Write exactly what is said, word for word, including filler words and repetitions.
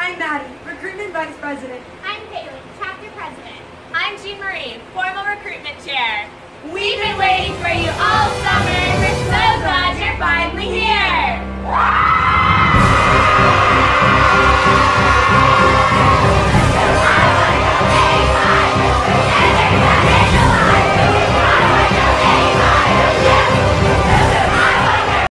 I'm Maddie, Recruitment Vice President. I'm Caitlin, Chapter President. I'm Jean Marie, Formal Recruitment Chair. We've been waiting for you all summer, and we're so glad you're finally here!